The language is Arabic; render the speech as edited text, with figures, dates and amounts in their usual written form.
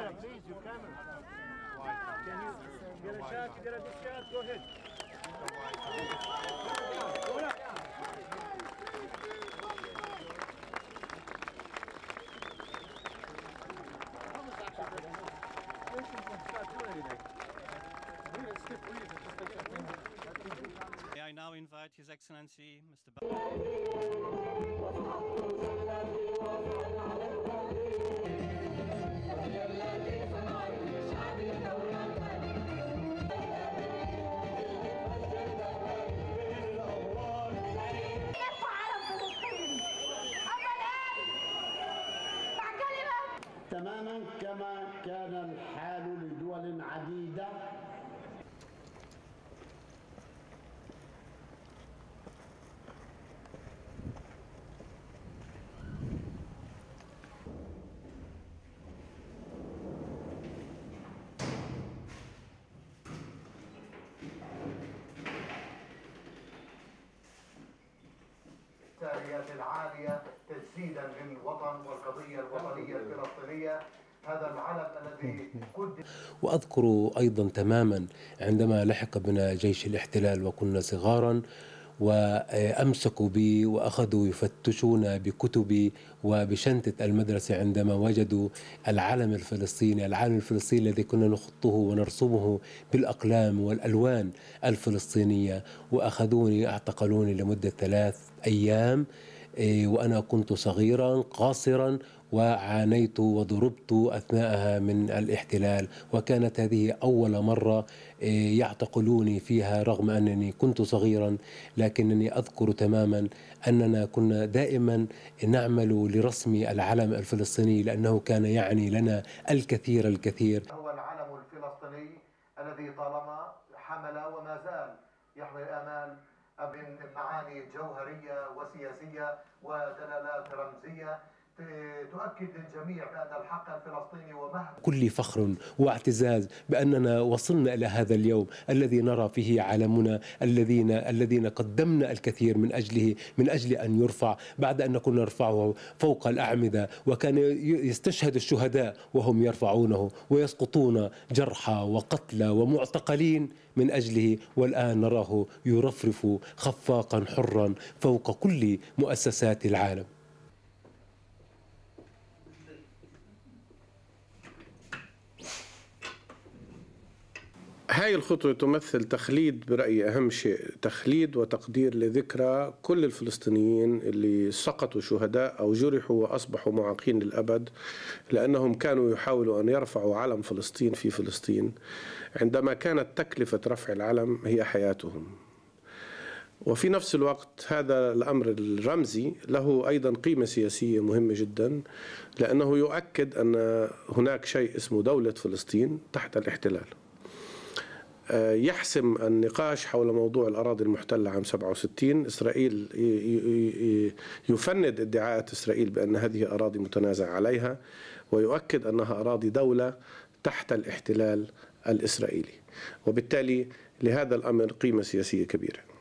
camera, please, your camera. Can you get a shot? You get a good shot? Go ahead. I now invite His Excellency Mr. تماما كما كان الحال لدول عديدة. العالية تجسيدا للوطن والقضية الوطنية الفلسطينية. هذا العلم الذي قدم. وأذكر أيضا تماما عندما لحق بنا جيش الاحتلال وكنا صغارا وأمسكوا بي وأخذوا يفتشون بكتبي وبشنطة المدرسة عندما وجدوا العلم الفلسطيني الذي كنا نخطه ونرسمه بالأقلام والألوان الفلسطينية، وأخذوني اعتقلوني لمدة 3 أيام وأنا كنت صغيرا قاصرا وعانيت وضربت أثناءها من الاحتلال، وكانت هذه أول مرة يعتقلوني فيها رغم أنني كنت صغيرا، لكنني أذكر تماما أننا كنا دائما نعمل لرسم العلم الفلسطيني لأنه كان يعني لنا الكثير الكثير. هو العلم الفلسطيني الذي طالما حمل وما زال يحمل آمال من معاني جوهرية وسياسية ودلالات رمزية تؤكد للجميع بأن الحق الفلسطيني ومهما كل فخر واعتزاز بأننا وصلنا إلى هذا اليوم الذي نرى فيه علمنا الذين قدمنا الكثير من أجل أن يرفع، بعد أن كنا نرفعه فوق الأعمدة وكان يستشهد الشهداء وهم يرفعونه ويسقطون جرحى وقتلى ومعتقلين من أجله، والآن نراه يرفرف خفاقا حرا فوق كل مؤسسات العالم. هاي الخطوة تمثل تخليد، برأيي أهم شيء تخليد وتقدير لذكرى كل الفلسطينيين اللي سقطوا شهداء أو جرحوا وأصبحوا معاقين للأبد لأنهم كانوا يحاولوا أن يرفعوا علم فلسطين في فلسطين عندما كانت تكلفة رفع العلم هي حياتهم. وفي نفس الوقت هذا الأمر الرمزي له أيضا قيمة سياسية مهمة جدا، لأنه يؤكد أن هناك شيء اسمه دولة فلسطين تحت الاحتلال. يحسم النقاش حول موضوع الأراضي المحتلة عام 67. إسرائيل يفند ادعاءات إسرائيل بأن هذه أراضي متنازع عليها، ويؤكد أنها أراضي دولة تحت الاحتلال الإسرائيلي، وبالتالي لهذا الأمر قيمة سياسية كبيرة.